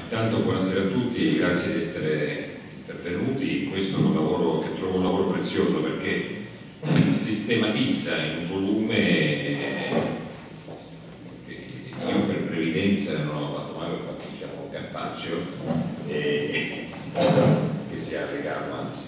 Intanto buonasera a tutti e grazie di essere intervenuti. Questo è un lavoro che trovo un lavoro prezioso perché sistematizza in un volume che io per previdenza non ho fatto mai, ho fatto diciamo cartaceo che si allega, anzi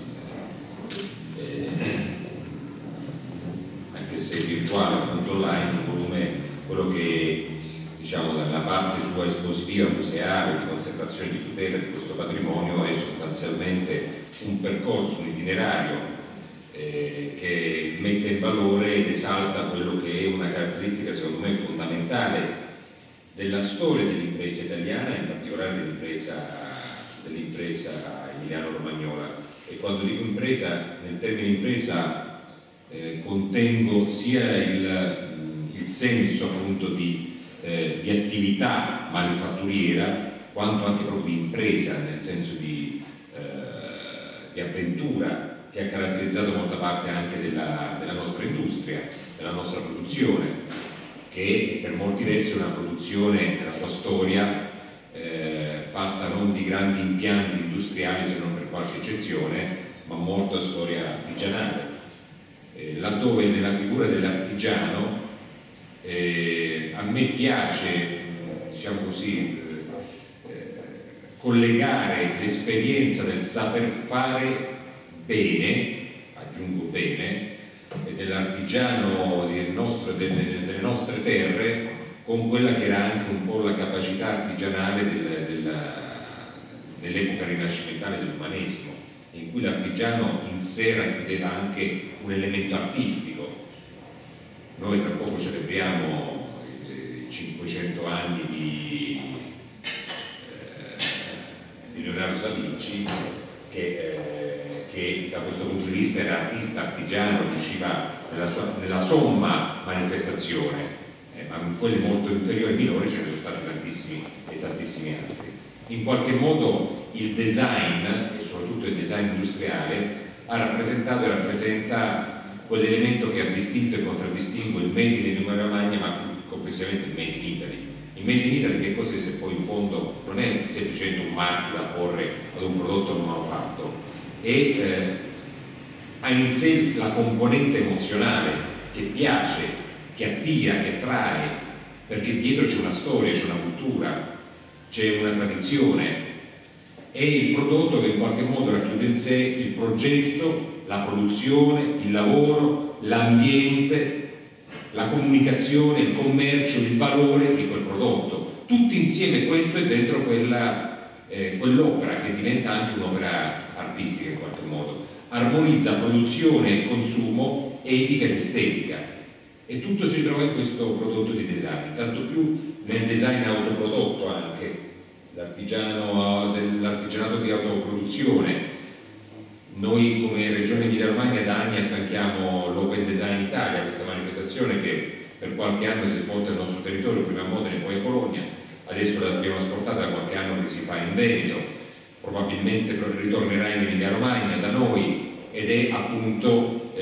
anche se virtuale appunto online, un volume quello che diciamo dalla parte sua espositiva, museale, di conservazione, di tutela di questo patrimonio è sostanzialmente un percorso, un itinerario che mette in valore ed esalta quello che è una caratteristica secondo me fondamentale della storia dell'impresa italiana, in particolare dell'impresa emiliano-romagnola. E quando dico impresa, nel termine impresa contengo sia il senso appunto di attività manifatturiera quanto anche proprio di impresa, nel senso di avventura che ha caratterizzato molta parte anche della nostra industria, della nostra produzione, che per molti versi è una produzione nella sua storia fatta non di grandi impianti industriali se non per qualche eccezione, ma molta storia artigianale, laddove nella figura dell'artigiano a me piace, diciamo così, collegare l'esperienza del saper fare bene, aggiungo bene, dell'artigiano delle nostre terre con quella che era anche un po' la capacità artigianale nell'epoca rinascimentale dell'umanesimo, in cui l'artigiano in sé racchiudeva anche un elemento artistico. Noi tra poco celebriamo i 500 anni di Leonardo da Vinci, che da questo punto di vista era artista artigiano, riusciva nella somma manifestazione, ma in quelle molto inferiori e minori ce ne sono stati tantissimi e tantissimi altri. In qualche modo il design, e soprattutto il design industriale, ha rappresentato e rappresenta quell'elemento che ha distinto e contraddistingue il made in Emilia-Romagna, ma più complessivamente il made in Italy. Il made in Italy che cos'è se poi in fondo non è semplicemente un marchio da porre ad un prodotto non manufatto, ha in sé la componente emozionale che piace, che attira, che attrae, perché dietro c'è una storia, c'è una cultura, c'è una tradizione. È il prodotto che in qualche modo racchiude in sé il progetto, la produzione, il lavoro, l'ambiente, la comunicazione, il commercio, il valore di quel prodotto. Tutti insieme questo è dentro quell'opera che diventa anche un'opera artistica in qualche modo. Armonizza produzione e consumo, etica ed estetica. E tutto si trova in questo prodotto di design, tanto più nel design autoprodotto anche, dell'artigianato di autoproduzione. Noi come Regione Emilia-Romagna da anni affianchiamo l'Open Design Italia, questa manifestazione che per qualche anno si è svolta nel nostro territorio, prima a Modena e poi a Bologna, adesso l'abbiamo esportata da qualche anno che si fa in Veneto, probabilmente ritornerà in Emilia-Romagna da noi ed è appunto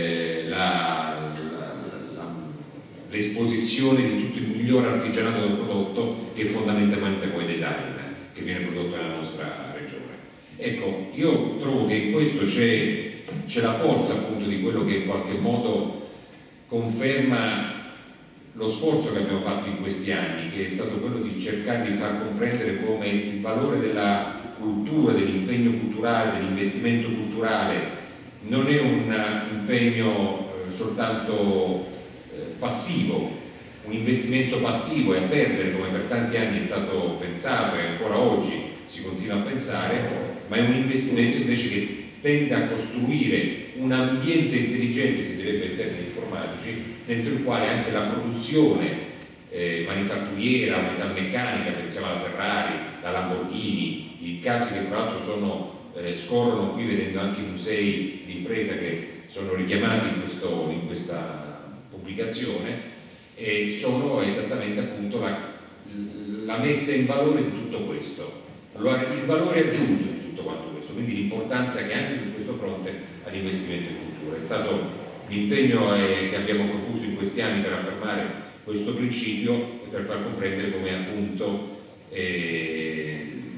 l'esposizione di tutto il migliore artigianato del prodotto che è fondamentalmente poi design che viene prodotto nella nostra regione. Ecco, io trovo che in questo c'è la forza appunto di quello che in qualche modo conferma lo sforzo che abbiamo fatto in questi anni, che è stato quello di cercare di far comprendere come il valore della cultura, dell'impegno culturale, dell'investimento culturale non è un impegno soltanto passivo, un investimento passivo e a perdere come per tanti anni è stato pensato e ancora oggi si continua a pensare, ma è un investimento invece che tende a costruire un ambiente intelligente, si direbbe in termini informatici, dentro il quale anche la produzione manifatturiera, metalmeccanica, pensiamo alla Ferrari, la Lamborghini, i casi che tra l'altro scorrono qui vedendo anche i musei di impresa che sono richiamati in questa pubblicazione, sono esattamente appunto la messa in valore di tutto questo, allora, il valore aggiunto di tutto quanto questo, quindi l'importanza che anche su questo fronte all'investimento in cultura. È stato l'impegno che abbiamo profuso in questi anni per affermare questo principio e per far comprendere come appunto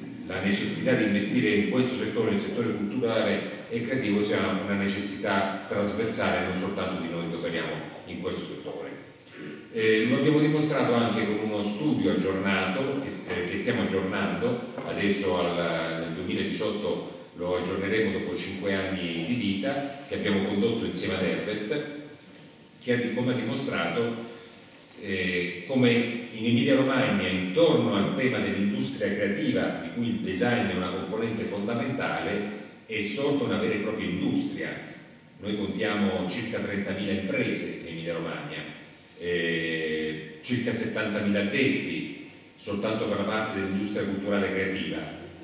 necessità di investire in questo settore, nel settore culturale e creativo, sia una necessità trasversale, non soltanto di noi che operiamo in questo settore. Lo abbiamo dimostrato anche con uno studio aggiornato che stiamo aggiornando, adesso nel 2018 lo aggiorneremo dopo 5 anni di vita, che abbiamo condotto insieme ad Herbert, che come ha dimostrato come in Emilia Romagna, intorno al tema dell'industria creativa, di cui il design è una componente fondamentale, è sorta una vera e propria industria. Noi contiamo circa 30.000 imprese in Emilia Romagna, circa 70.000 addetti soltanto per la parte dell'industria culturale e creativa,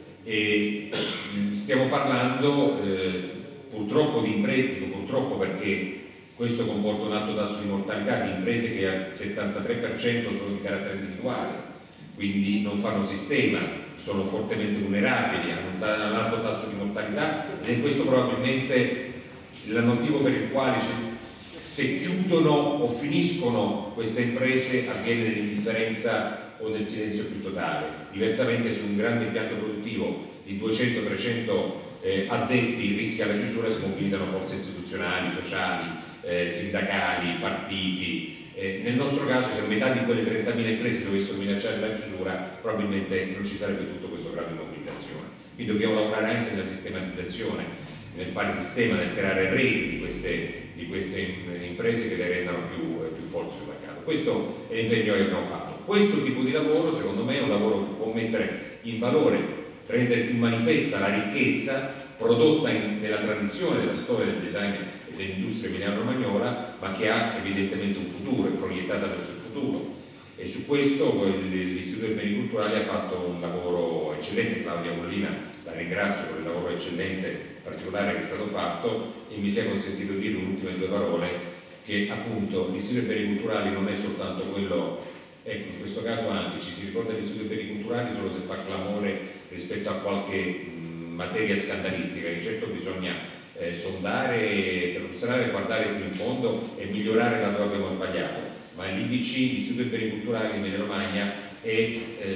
e stiamo parlando purtroppo di imprese, purtroppo perché questo comporta un alto tasso di mortalità di imprese che al 73% sono di carattere individuale, quindi non fanno sistema, sono fortemente vulnerabili, hanno un alto tasso di mortalità, ed è questo probabilmente il motivo per il quale se chiudono o finiscono queste imprese avviene nell'indifferenza o nel silenzio più totale. Diversamente, su un grande impianto produttivo di 200-300 addetti rischia la chiusura, si mobilitano forze istituzionali, sociali, sindacali, partiti. Nel nostro caso, se metà di quelle 30.000 imprese dovessero minacciare la chiusura, probabilmente non ci sarebbe tutto questo grado di mobilitazione. Quindi dobbiamo lavorare anche nella sistematizzazione, nel fare sistema, nel creare reti di queste imprese che le rendano più forti sul mercato. Questo è l'impegno che abbiamo fatto. Questo tipo di lavoro, secondo me, è un lavoro che può mettere in valore, rendere più manifesta la ricchezza prodotta nella tradizione della storia del design e dell'industria emiliano-romagnola, ma che ha evidentemente un futuro, è proiettata verso il futuro. E su questo l'Istituto dei Beni Culturali ha fatto un lavoro eccellente. Claudia Mollina, la ringrazio per il lavoro eccellente particolare che è stato fatto, e mi sia consentito dire un'ultima 2 parole, che appunto l'Istituto dei Beni Culturali non è soltanto quello, ecco, in questo caso anche ci si ricorda dell'Istituto dei Beni Culturali solo se fa clamore rispetto a qualche materia scandalistica, che certo bisogna sondare, perlustrare, guardare fino in fondo e migliorare laddove abbiamo sbagliato, ma l'IBC, l'Istituto dei Beni Culturali in Emilia Romagna, è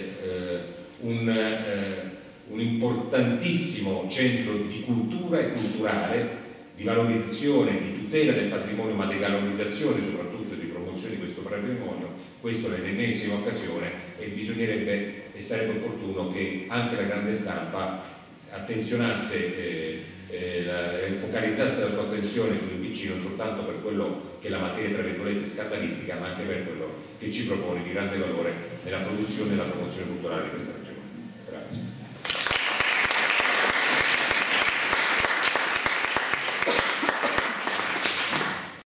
un importantissimo centro di cultura e culturale, di valorizzazione, di tutela del patrimonio, ma di valorizzazione soprattutto e di promozione di questo patrimonio. Questa è l'ennesima occasione, e bisognerebbe e sarebbe opportuno che anche la grande stampa attenzionasse, focalizzasse la sua attenzione sull'IBC, non soltanto per quello che è la materia tra virgolette scandalistica, ma anche per quello che ci propone di grande valore nella produzione e nella promozione culturale di questa